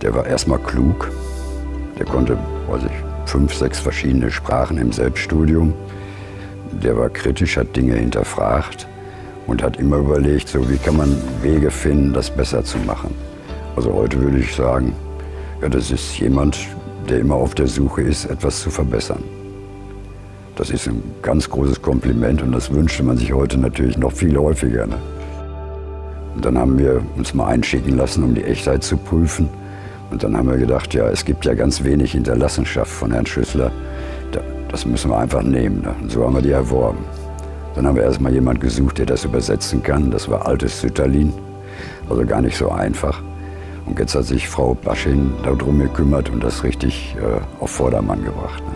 Der war erstmal klug. Der konnte, weiß ich, 5, 6 verschiedene Sprachen im Selbststudium. Der war kritisch, hat Dinge hinterfragt und hat immer überlegt, so wie kann man Wege finden, das besser zu machen. Also heute würde ich sagen, ja, das ist jemand, der immer auf der Suche ist, etwas zu verbessern. Das ist ein ganz großes Kompliment und das wünschte man sich heute natürlich noch viel häufiger. Ne? Und dann haben wir uns mal einschicken lassen, um die Echtheit zu prüfen. Und dann haben wir gedacht, ja, es gibt ja ganz wenig Hinterlassenschaft von Herrn Schüssler. Das müssen wir einfach nehmen. Ne? Und so haben wir die erworben. Dann haben wir erstmal jemanden gesucht, der das übersetzen kann. Das war altes Sütterlin, also gar nicht so einfach. Und jetzt hat sich Frau Baschin darum gekümmert und das richtig auf Vordermann gebracht. Ne?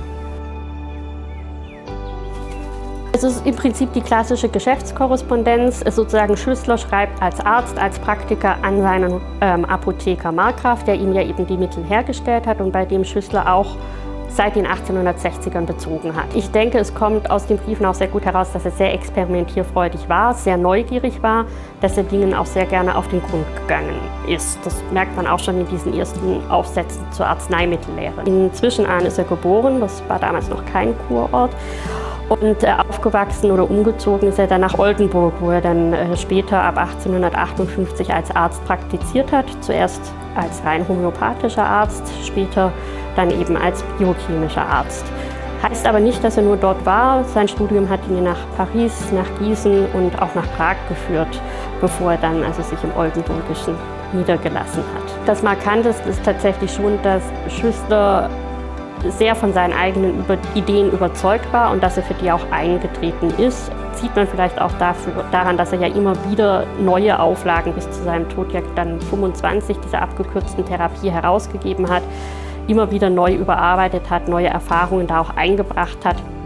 Es ist im Prinzip die klassische Geschäftskorrespondenz. Sozusagen Schüssler schreibt als Arzt, als Praktiker an seinen Apotheker Markgraf, der ihm ja eben die Mittel hergestellt hat und bei dem Schüssler auch seit den 1860ern bezogen hat. Ich denke, es kommt aus den Briefen auch sehr gut heraus, dass er sehr experimentierfreudig war, sehr neugierig war, dass er Dingen auch sehr gerne auf den Grund gegangen ist. Das merkt man auch schon in diesen ersten Aufsätzen zur Arzneimittellehre. In Zwischenahn ist er geboren, das war damals noch kein Kurort. Und aufgewachsen oder umgezogen ist er dann nach Oldenburg, wo er dann später ab 1858 als Arzt praktiziert hat. Zuerst als rein homöopathischer Arzt, später dann eben als biochemischer Arzt. Heißt aber nicht, dass er nur dort war. Sein Studium hat ihn nach Paris, nach Gießen und auch nach Prag geführt, bevor er dann also sich im Oldenburgischen niedergelassen hat. Das Markanteste ist tatsächlich schon, dass Schüssler sehr von seinen eigenen Ideen überzeugt war und dass er für die auch eingetreten ist. Sieht man vielleicht auch daran, dass er ja immer wieder neue Auflagen bis zu seinem Tod ja dann 25 dieser abgekürzten Therapie herausgegeben hat, immer wieder neu überarbeitet hat, neue Erfahrungen da auch eingebracht hat.